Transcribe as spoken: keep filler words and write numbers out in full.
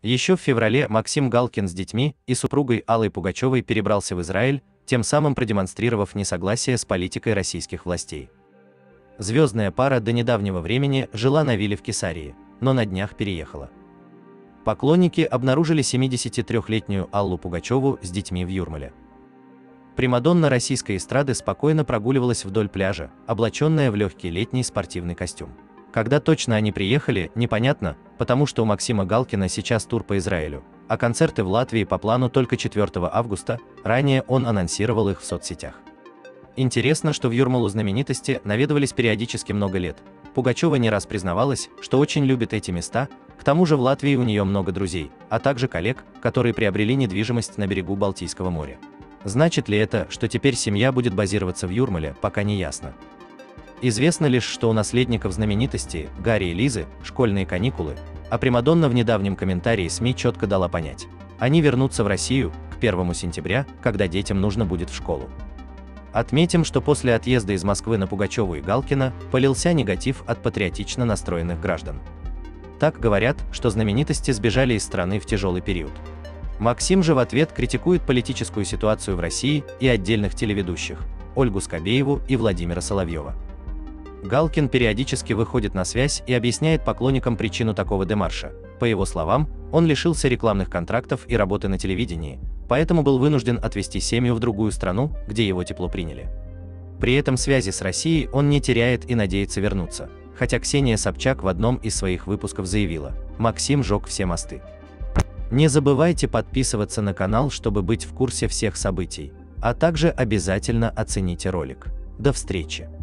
Еще в феврале Максим Галкин с детьми и супругой Аллой Пугачевой перебрался в Израиль, тем самым продемонстрировав несогласие с политикой российских властей. Звездная пара до недавнего времени жила на вилле в Кесарии, но на днях переехала. Поклонники обнаружили семидесятитрёхлетнюю Аллу Пугачеву с детьми в Юрмале. Примадонна российской эстрады спокойно прогуливалась вдоль пляжа, облаченная в легкий летний спортивный костюм. Когда точно они приехали, непонятно, потому что у Максима Галкина сейчас тур по Израилю, а концерты в Латвии по плану только четвёртого августа, ранее он анонсировал их в соцсетях. Интересно, что в Юрмалу знаменитости наведывались периодически много лет. Пугачева не раз признавалась, что очень любит эти места, к тому же в Латвии у нее много друзей, а также коллег, которые приобрели недвижимость на берегу Балтийского моря. Значит ли это, что теперь семья будет базироваться в Юрмале, пока не ясно. Известно лишь, что у наследников знаменитостей, Гарри и Лизы, школьные каникулы, а примадонна в недавнем комментарии СМИ четко дала понять, они вернутся в Россию к первому сентября, когда детям нужно будет в школу. Отметим, что после отъезда из Москвы на Пугачеву и Галкина полился негатив от патриотично настроенных граждан. Так говорят, что знаменитости сбежали из страны в тяжелый период. Максим же в ответ критикует политическую ситуацию в России и отдельных телеведущих – Ольгу Скобееву и Владимира Соловьева. Галкин периодически выходит на связь и объясняет поклонникам причину такого демарша. По его словам, он лишился рекламных контрактов и работы на телевидении, поэтому был вынужден отвезти семью в другую страну, где его тепло приняли. При этом связи с Россией он не теряет и надеется вернуться, хотя Ксения Собчак в одном из своих выпусков заявила: «Максим жег все мосты». Не забывайте подписываться на канал, чтобы быть в курсе всех событий, а также обязательно оцените ролик. До встречи!